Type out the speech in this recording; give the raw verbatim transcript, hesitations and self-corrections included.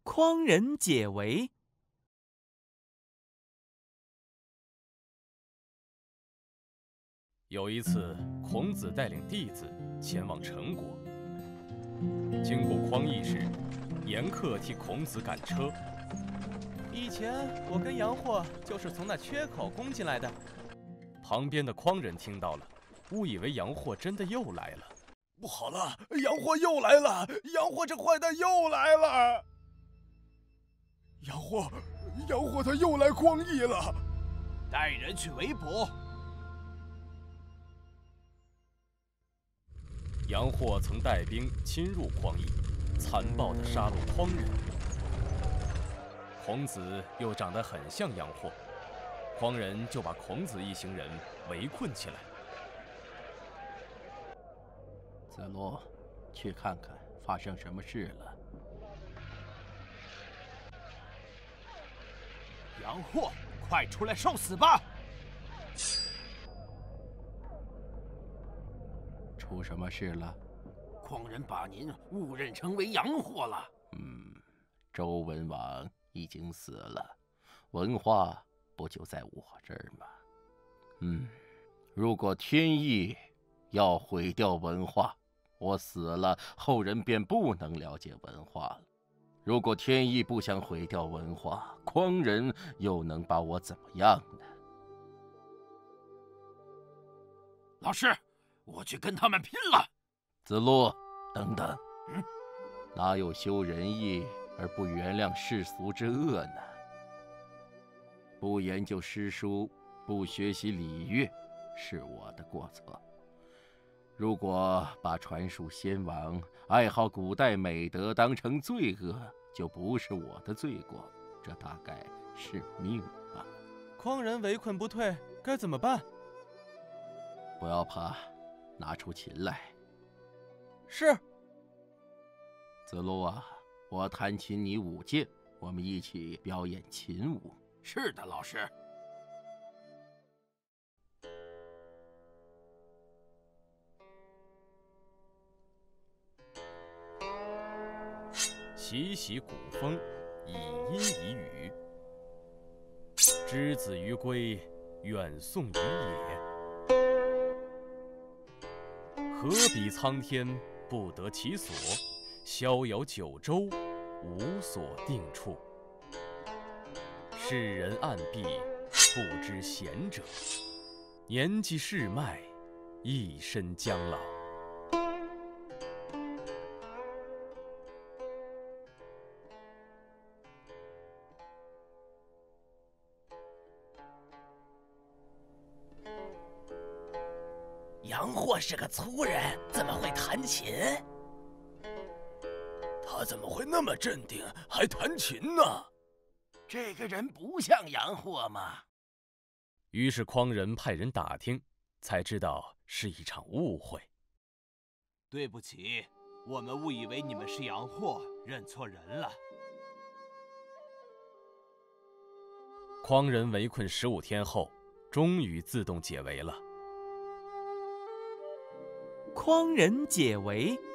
匡人解围。 有一次，孔子带领弟子前往陈国，经过匡邑时，严客替孔子赶车。 以前我跟杨货就是从那缺口攻进来的。 旁边的匡人听到了，误以为杨货真的又来了。 不好了，杨货又来了！杨货这坏蛋又来了！杨货，杨货他又来匡邑了！ 带人去围捕。 杨货曾带兵侵入匡邑，残暴地杀戮匡人。孔子又长得很像杨货，匡人就把孔子一行人围困起来。 子路，去看看发生什么事了。 杨货，快出来受死吧！ 出什么事了？ 匡人把您误认成为杨货了。 嗯，周文王已经死了，文化不就在我这儿吗？嗯，如果天意要毁掉文化，我死了，后人便不能了解文化了。如果天意不想毁掉文化，匡人又能把我怎么样呢？ 老师，我去跟他们拼了！ 子路，等等，嗯，哪有修仁义而不原谅世俗之恶呢？不研究诗书，不学习礼乐，是我的过错。如果把传述先王、爱好古代美德当成罪恶，就不是我的罪过，这大概是命吧。 匡人围困不退，该怎么办？ 不要怕，拿出琴来。 是。 子路啊，我弹琴，你舞剑，我们一起表演琴舞。 是的，老师。 习习古风，以音以语。之子于归，远送于野。何比苍天，不得其所；逍遥九州，无所定处。世人暗闭，不知贤者。年纪世迈，一身将老。 杨货是个粗人，怎么会弹琴？ 他怎么会那么镇定，还弹琴呢？ 这个人不像杨货吗？ 于是匡人派人打听，才知道是一场误会。 对不起，我们误以为你们是杨货，认错人了。 匡人围困十五天后，终于自动解围了。 匡人解围。